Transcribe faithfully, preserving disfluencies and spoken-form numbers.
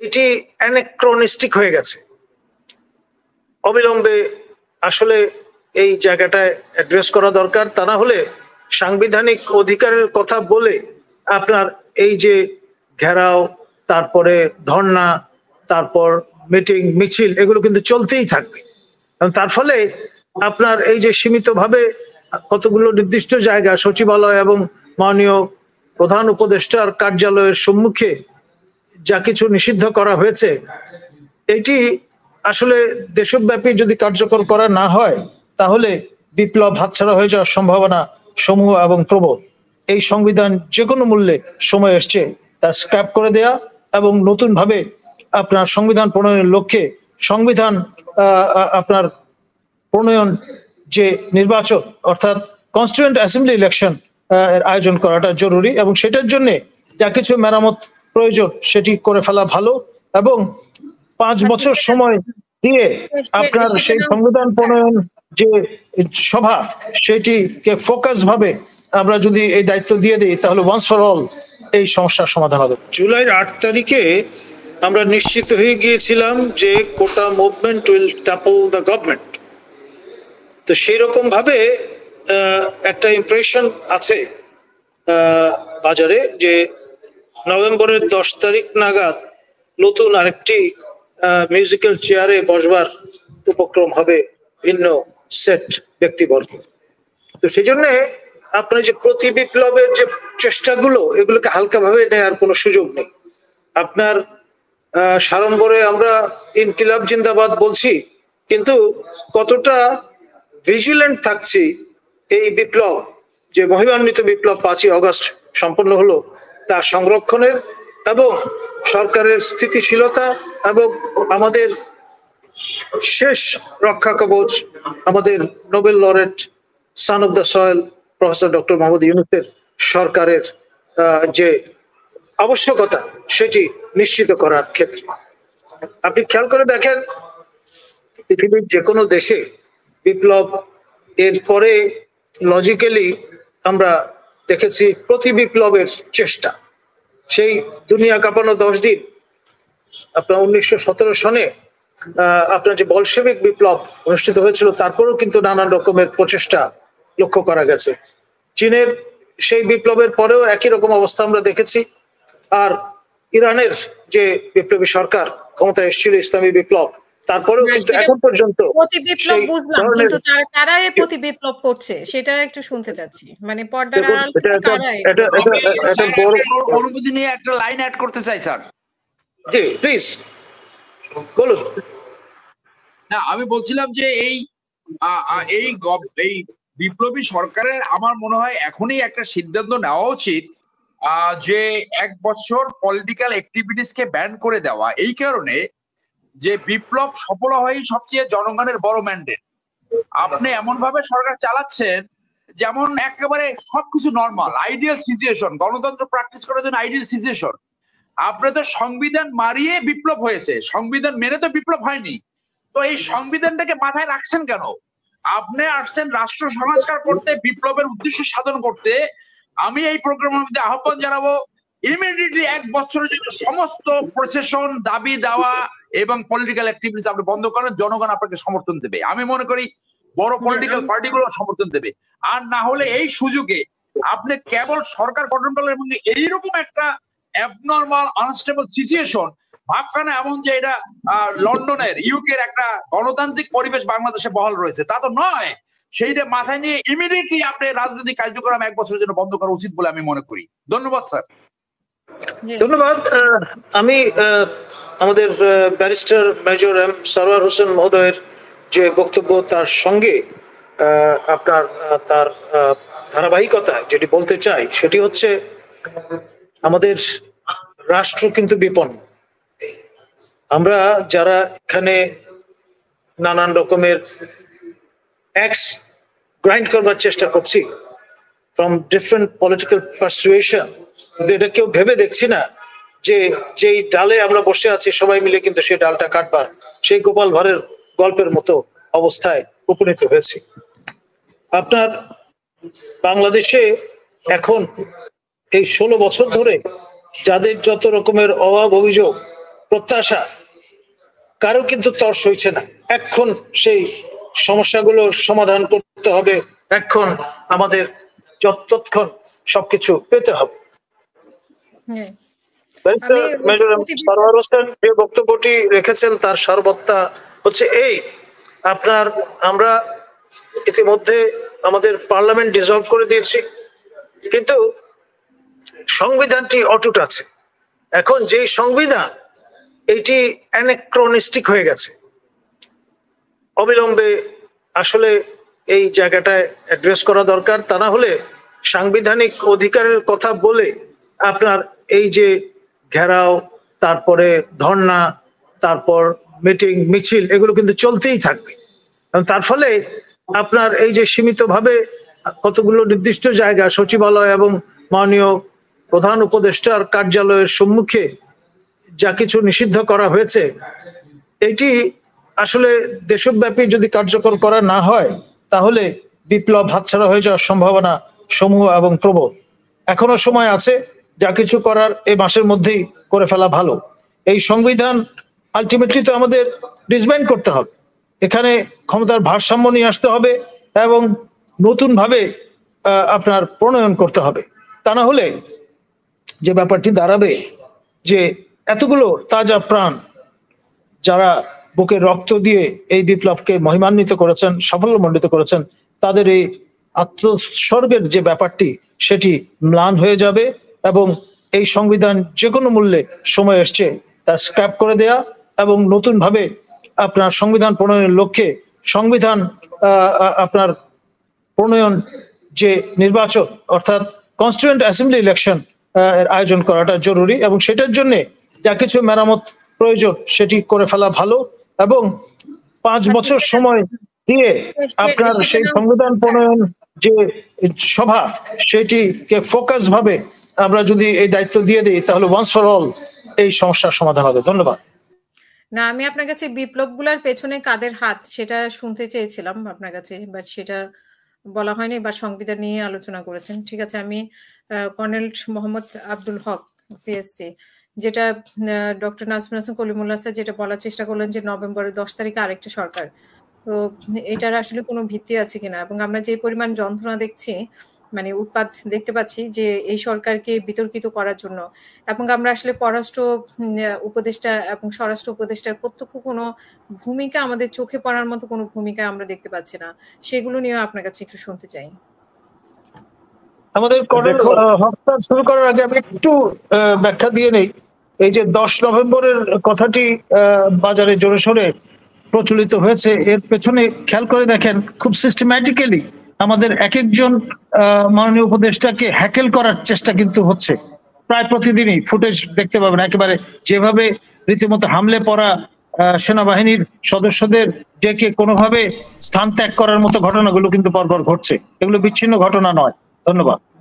এটি অ্যানাক্রনিস্টিক হয়ে গেছে। অবিলম্বে আসলে এই জায়গাটায় অ্যাড্রেস করা দরকার। তা না হলে সাংবিধানিক অধিকারের কথা বলে আপনার এই যে ঘেরাও, তারপরে ধর্ণা, তারপর মিটিং মিছিল, এগুলো কিন্তু চলতেই থাকবে। তার ফলে আপনার এই যে সীমিতভাবে কতগুলো নির্দিষ্ট জায়গা, সচিবালয় এবং মাননীয় প্রধান উপদেষ্টার কার্যালয়ের সম্মুখে যা কিছু নিষিদ্ধ করা হয়েছে, এটি আসলে দেশব্যাপী যদি কার্যকর করা না হয় তাহলে বিপ্লব হাতছাড়া হয়ে যাওয়ার সম্ভাবনা সমূহ এবং প্রবল। এই সংবিধান যে কোনো মূল্যে সময় এসছে তা স্ক্র্যাপ করে দেয়া এবং নতুন ভাবে আপনার সংবিধান প্রণয়নের লক্ষ্যে সংবিধান আপনার প্রণয়ন যে নির্বাচন অর্থাৎ কনস্টিটিউয়েন্ট অ্যাসেম্বলি ইলেকশন এর আয়োজন করাটা জরুরি, এবং সেটার জন্য যা কিছু মেরামত প্রয়োজন সেটি করে ফেলা ভালো, এবং পাঁচ বছর সময় দিয়ে আপনার সেই সংবিধান প্রণয়ন যে সভা সেটিকে ফোকাস ভাবে আমরা যদি এই দায়িত্ব দিয়ে দিই তাহলে ওয়ান্স ফর অল এই সমস্যার সমাধান হবে। জুলাইয়ের আট তারিখে আমরা নিশ্চিত হয়ে গিয়েছিলাম যে quota movement will topple the government. তো সেই রকম ভাবে একটা ইমপ্রেশন আছে বাজারে যে নভেম্বরের দশ তারিখ নাগাদ নতুন আরেকটি মিউজিক্যাল চেয়ারে বসবার উপক্রম হবে ভিন্ন সেট ব্যক্তিবর্গ। তো সেই জন্য আপনার যে প্রতি বিপ্লবের যে চেষ্টাগুলো, এগুলোকে হালকাভাবে নেওয়ার কোনো সুযোগ নেই। আপনার সাড়ম্বরে আমরা ইনকিলাব জিন্দাবাদ বলছি, কিন্তু কতটা ভিজিল্যান্ট থাকছি এই বিপ্লব, যে মহিমান্বিত বিপ্লব পাঁচই অগস্ট সম্পন্ন হলো, তা সংরক্ষণের এবং সরকারের স্থিতিশীলতা এবং আমাদের শেষ রক্ষা কবচ আমাদের Nobel laureate son of the soil professor doctor Mohammad ইউনূসের সরকারের যে আবশ্যকতা সেটি নিশ্চিত করার ক্ষেত্রে। আপনি খেয়াল করে দেখেন পৃথিবীর যে কোনো দেশে বিপ্লব এর পরে লজিক্যালি আমরা দেখেছি প্রতি বিপ্লবের চেষ্টা। সেই দুনিয়া কাঁপানো দশ দিন আপনার উনিশশো সতেরো সনে আপনার যে বলশেবিক বিপ্লব অনুষ্ঠিত হয়েছিল, তারপরেও কিন্তু নানান রকমের প্রচেষ্টা লক্ষ্য করা গেছে। চীনের সেই বিপ্লবের পরেও একই রকম অবস্থা আমরা দেখেছি। আর ইরানের যে বিপ্লবী সরকার ক্ষমতায় এসেছিল, ইসলামী বিপ্লব, তারপরেও কিন্তু এখন পর্যন্ত প্রতি বিপ্লব বুঝলাম, কিন্তু তারা এই প্রতি বিপ্লব করছে সেটা একটু শুনতে চাচ্ছি। মানে পর্দার আড়াল থেকে কারা এটা এটা বড় অনুভূতি নিয়ে একটা লাইন অ্যাড করতে চাই স্যার। জি প্লিজ বলুন। না, আমি বলছিলাম যে এই এই এই বিপ্লবী সরকারের আমার মনে হয় এখনই একটা সিদ্ধান্ত নেওয়া উচিত যে এক বছর পলিটিক্যাল অ্যাক্টিভিটিসকে ব্যান করে দেওয়া। এই কারণে যে বিপ্লব সফল হয় সবচেয়ে জনগণের বড় ম্যান্ডেট। আপনি এমন ভাবে সরকার চালাচ্ছেন যেমন একেবারে সবকিছু নর্মাল, আইডিয়াল সিচুয়েশন, গণতন্ত্র প্র্যাকটিস করার জন্য আইডিয়াল সিচুয়েশন। আপনি তো সংবিধান মারিয়ে বিপ্লব হয়েছে, সংবিধান মেনে তো বিপ্লব হয়নি। তো এই সংবিধানটাকে মাথায় রাখছেন কেন? আপনি আসছেন রাষ্ট্র সংস্কার করতে, বিপ্লবের উদ্দেশ্য সাধন করতে। আমি এই প্রোগ্রামের মধ্যে আহ্বান জানাবো ইমিডিয়েটলি এক বছরের জন্য সমস্ত প্রসেশন, দাবি দেওয়া এবং পলিটিক্যাল অ্যাক্টিভিটিস আপনি বন্ধ করেন। জনগণ আপনাকে সমর্থন দেবে, আমি মনে করি বড় পলিটিক্যাল পার্টিগুলো সমর্থন দেবে। আর না হলে এই সুযোগে আপনি কেবল সরকার গঠন করলেন এবং এইরকম একটা অ্যাবনর্মাল আনস্টেবল সিচুয়েশন ভাবখানা, এমন যে এটা লন্ডনের ইউকের একটা গণতান্ত্রিক পরিবেশ বাংলাদেশে বহাল রয়েছে, তা তো নয়। সেইটা মাথায় নিয়ে ইমিডিয়েটলি আপনি রাজনৈতিক কার্যক্রম এক বছরের জন্য বন্ধ করা উচিত বলে আমি মনে করি। ধন্যবাদ স্যার। ধন্যবাদ। আমি আমাদের barrister major M Sarwar Hossain মহোদয়ের যে বক্তব্য, তার সঙ্গে আপনার তার ধারাবাহিকতা যেটি বলতে চাই সেটি হচ্ছে আমাদের রাষ্ট্র কিন্তু বিপন্ন। আমরা যারা এখানে নানান রকমের অ্যাক্স গ্রাইন্ড করবার চেষ্টা করছি ফ্রম ডিফারেন্ট পলিটিক্যাল পারসুয়েশন, কিন্তু এটা কেউ ভেবে দেখছি না যে যেই ডালে আমরা বসে আছি সবাই মিলে কিন্তু সেই ডালটা কাটবার সেই গোপাল ভাঁড়ের গল্পের মতো অবস্থায় উপনীত হয়েছে। আপনার বাংলাদেশে এখন এই ষোলো বছর ধরে যাদের যত রকমের অভাব অভিযোগ প্রত্যাশা কারো কিন্তু তর সইছে না। এখন সেই সমস্যাগুলো সমাধান করতে হবে, এখন আমাদের যতক্ষণ সবকিছু পেতে হবে। সরওয়ার হোসেন যে বক্তব্যটি রেখেছেন তার সারবত্তা হচ্ছে এই, আপনার আমরা ইতিমধ্যে আমাদের পার্লামেন্ট ডিসলভ করে দিয়েছি, কিন্তু সংবিধানটি অটুট আছে। এখন যে সংবিধান এটি অ্যানাক্রনিস্টিক হয়ে গেছে, অবিলম্বে আসলে এই জায়গাটায় অ্যাড্রেস করা দরকার। তা না হলে সাংবিধানিক অধিকারের কথা বলে আপনার এই যে ঘেরাও, তারপরে ধর্ণা, তারপর মিটিং মিছিল, এগুলো কিন্তু চলতেই থাকবে। তার ফলে আপনার এই যে সীমিতভাবে কতগুলো নির্দিষ্ট জায়গা, সচিবালয় এবং মাননীয় প্রধান উপদেষ্টার কার্যালয়ের সম্মুখে যা কিছু নিষিদ্ধ করা হয়েছে, এটি আসলে দেশব্যাপী যদি কার্যকর করা না হয় তাহলে বিপ্লব হাতছাড়া হয়ে যাওয়ার সম্ভাবনা সমূহ এবং প্রবল। এখনো সময় আছে, যা কিছু করার এই মাসের মধ্যেই করে ফেলা ভালো। এই সংবিধান আলটিমেটলি তো আমাদের ডিসব্যান্ড করতে হবে, এখানে ক্ষমতার ভারসাম্য নিয়ে আসতে হবে এবং নতুন ভাবে আপনার প্রণয়ন করতে হবে। তা না হলে যে ব্যাপারটি দাঁড়াবে যে এতগুলো তাজা প্রাণ যারা বুকে রক্ত দিয়ে এই বিপ্লবকে মহিমান্বিত করেছেন, সাফল্যমণ্ডিত করেছেন, তাদের এই আত্মোৎসর্গের যে ব্যাপারটি সেটি ম্লান হয়ে যাবে এবং এই সংবিধান যে কোনো মূল্যে সময় এসছে তা স্ক্র্যাপ করে দেয়া এবং নতুন ভাবে আপনার সংবিধান প্রণয়নের লক্ষ্যে সংবিধান আপনার প্রণয়ন যে নির্বাচন অর্থাৎ কনস্টিটিউয়েন্ট অ্যাসেম্বলি ইলেকশন এর আয়োজন করাটা জরুরি এবং সেটার জন্য যা কিছু মেরামত প্রয়োজন সেটি করে ফেলা ভালো এবং পাঁচ বছর সময় দিয়ে আপনার সেই সংবিধান প্রণয়ন যে সভা সেটিকে ফোকাস ভাবে আমরা যদি এই দায়িত্ব দিয়ে দিই তাহলে ওয়ান্স ফর অল এই সমস্যার সমাধান হবে। ধন্যবাদ। না, আমি আপনার কাছে বিপ্লবগুলোর পেছনে কাদের হাত সেটা শুনতে চেয়েছিলাম আপনার কাছে, বাট সেটা বলা হয়নি, বা সংবিধান নিয়ে আলোচনা করেছেন। ঠিক আছে, আমি কর্নেল মোহাম্মদ আব্দুল হক পিএসসি, যেটা ডক্টর নাজমুল হাসান কলিমুল্লাহ স্যার যেটা বলার চেষ্টা করলেন যে নভেম্বরের দশ তারিখে আরেকটা সরকার, তো এটার আসলে কোনো ভিত্তি আছে কিনা, এবং আমরা যে পরিমাণ যন্ত্রণা দেখছি, মানে উৎপাত দেখতে পাচ্ছি যে এই সরকারকে বিতর্কিত করার জন্য, এবং আমরা আসলে পররাষ্ট্র উপদেষ্টা এবং স্বরাষ্ট্র উপদেষ্টার প্রত্যক্ষ কোনো ভূমিকা আমাদের চোখে পড়ার মতো কোনো ভূমিকা আমরা দেখতে পাচ্ছি না, সেগুলো নিয়ে আপনার কাছে একটু শুনতে চাই। আমাদের কর্নেল হক শুরু করার আগে আমি একটু ব্যাখ্যা দিয়ে নেই। এই যে দশ নভেম্বরের কথাটি বাজারে জোরে সোরে প্রচলিত হয়েছে, এর পেছনে খেয়াল করে দেখেন খুব সিস্টেম্যাটিক্যালি আমাদের এক একজন মাননীয় উপদেষ্টাকে হ্যাকেল করার চেষ্টা কিন্তু হচ্ছে। প্রায় প্রতিদিনই ফুটেজ দেখতে পাবেন, একেবারে যেভাবে রীতিমতো হামলে পড়া সেনাবাহিনীর সদস্যদের ডেকে কোনোভাবে স্থান ত্যাগ করার মতো ঘটনাগুলো কিন্তু পরপর ঘটছে। এগুলো বিচ্ছিন্ন ঘটনা নয়। ধন্যবাদ।